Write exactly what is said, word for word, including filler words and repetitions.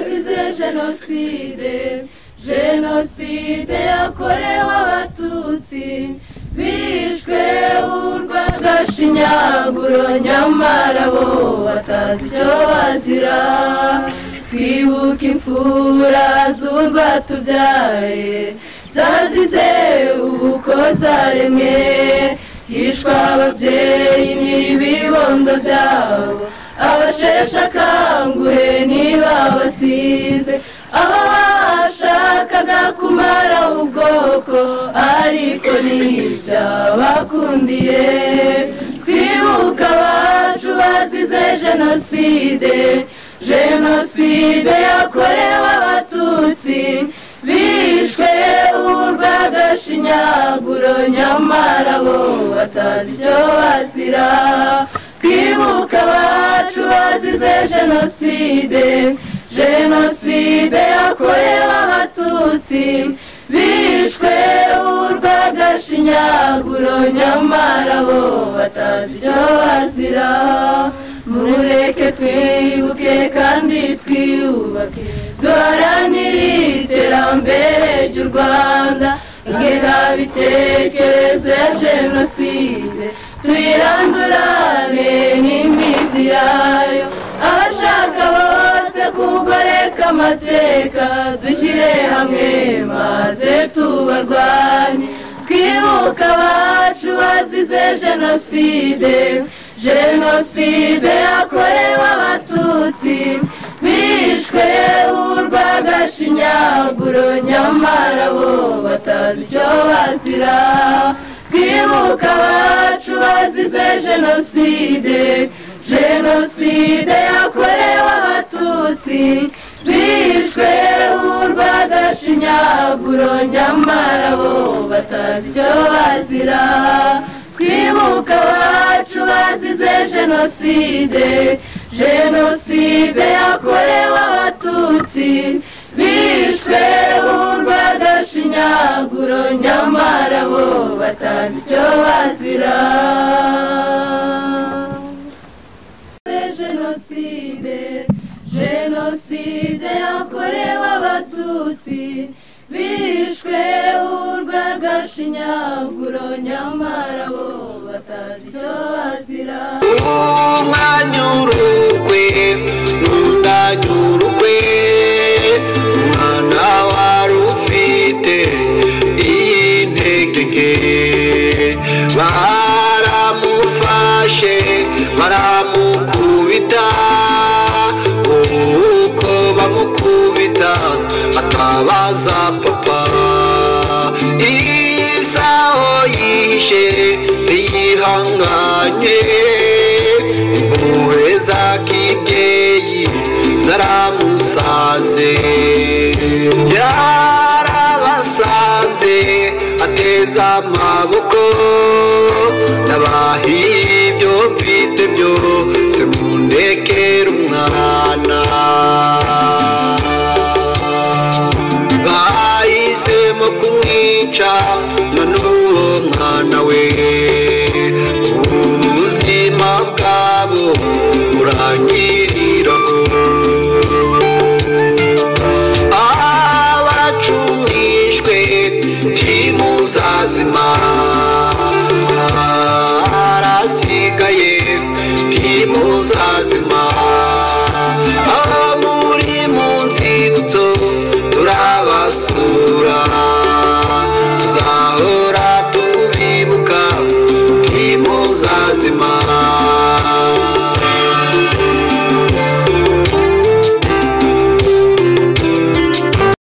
bazize jenoside jenoside yakorewe abatutsi bishwe urw'agashinyaguro nyamara bo batazi icyo bazira twibuka imfura z'urwatubyaye zazize uko zaremwe hishwa ababyeyi n'ibibondo byabo abasheshe akanguhe ntibabasize abo bashakaga kumara ubwoko ariko ntibyabakundiye twibuka abacu bazize jenoside jenoside yakorewe abatutsi bishwe urw'agashinyaguro nyamara bo batazi icyo bazira twibuka abacu bazize jenoside jenoside yakorewe abatutsi bishwe urw'agashinyaguro nyamara bo batazi icyo bazira mureke twibuke kandi twiyubake duharanire iterambere ry'u Rwanda ingengabitekerezo ya jenoside tuyirandurane n'imizi yayo abashaka bose kugoreka amateka dushyire hamwe maze tubarwanye twibuka abacu bazize jenoside jenoside yakorewe abatutsi bishwe urw'agashinyaguro nyamara bo batazi icyo bazira twibuka abacu bazize jenoside jenoside yakorewe abatutsi bishwe urw'agashinyaguro nyamara bo batazi icyo bazira twibuka abacu bazize jenoside jenoside yakorewe abatutsi bishwe urw'agashinyaguro nyamara bo batazi icyo bazira jenoside jenoside yakorewe abatutsi bishwe urw'agashinyaguro nyamara bo batazi icyo bazira umwanyurukwe ntundanyurukwe umwana wari ufite intege nke baramufashe baramukubita uko bamukubita atabaza papa isaho yihishe ntiyihanganye impuhwe za kibyeyi zaramusaze yarabasanze ateza amaboko n'abahi